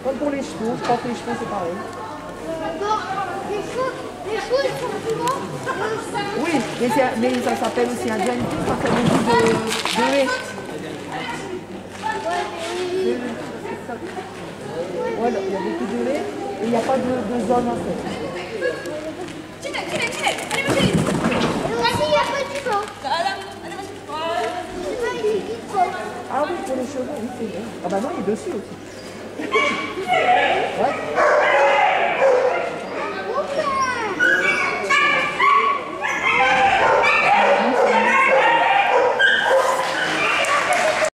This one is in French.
Comme pour les chevaux, je crois que les chevaux c'est pareil. Les chevaux ils sont plus grands. Oui, mais ça s'appelle aussi un joint quand il y a beaucoup de haies. Voilà, il y a beaucoup de haies et il n'y a pas de zone en fait. Ah oui, pour les chevaux, oui, c'est bien. Ah bah non, il est dessus aussi. Ouais.